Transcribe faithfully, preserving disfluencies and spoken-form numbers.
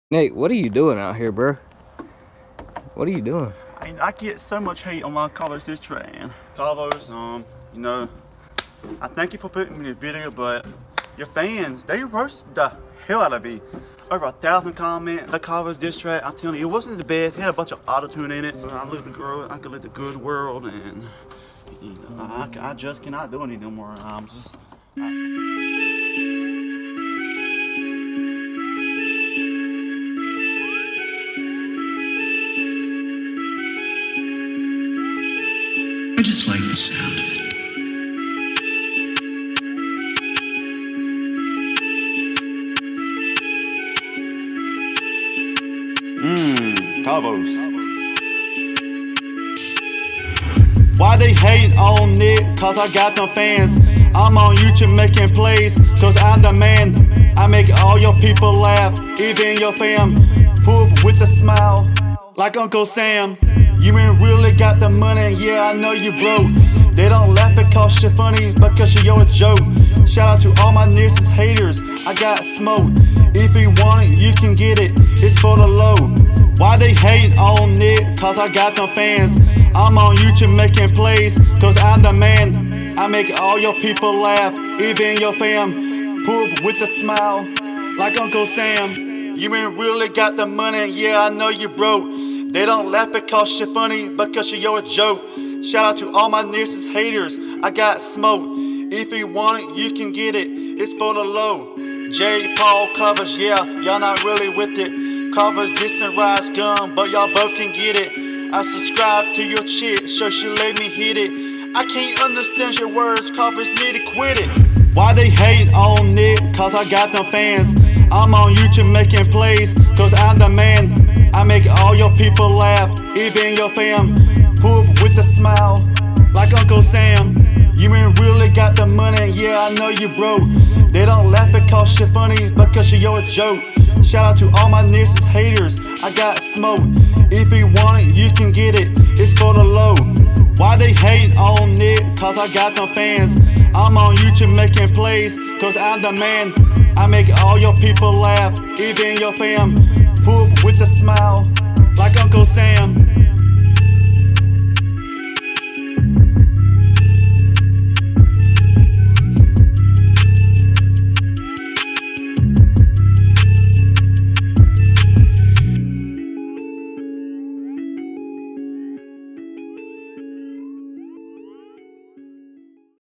Nate, what are you doing out here, bro? What are you doing? I mean, I get so much hate on my Carlos this train. Carlos, um, you know, I thank you for putting me in the video, but your fans, they roast the hell out of me. Over a thousand comments. The Carlos diss track, I'm telling you, it wasn't the best. It had a bunch of auto-tune in it. But I live the girl, I could live the good world, and you know, I, I just cannot do it no more. I'm just. I, I just like the sound of it. Mmm, Carlos. Why they hate on it? Cause I got them fans. I'm on YouTube making plays, cause I'm the man. I make all your people laugh, even your fam. Poop with a smile, like Uncle Sam. You ain't really got the money, yeah, I know you broke. They don't laugh because you're funny, because you're a joke. Shout out to all my nearest haters, I got smoke. If you want it, you can get it, it's for the low. Why they hate on it? Cause I got them fans. I'm on YouTube making plays, cause I'm the man. I make all your people laugh, even your fam. Poop with a smile, like Uncle Sam. You ain't really got the money, yeah, I know you broke. They don't laugh because you're funny, because you're a joke. Shout out to all my nearest haters, I got smoke. If you want it, you can get it, it's for the low. J. Paul covers, yeah, y'all not really with it. Covers dissing Rise Gun, but y'all both can get it. I subscribe to your chick, so she let me hit it. I can't understand your words, covers need to quit it. Why they hate on it? Cause I got them fans. I'm on YouTube making plays, cause I'm the man. I make all your people laugh, even your fam. Poop with a smile, like Uncle Sam. You ain't really got the money, yeah, I know you broke. They don't laugh because you're funny, because you're a joke. Shout out to all my nearest haters, I got smoke. If you want it, you can get it, it's for the low. Why they hate on it? Cause I got them fans. I'm on YouTube making plays, cause I'm the man. I make all your people laugh, even your fam. Poop with a smile, like Uncle Sam.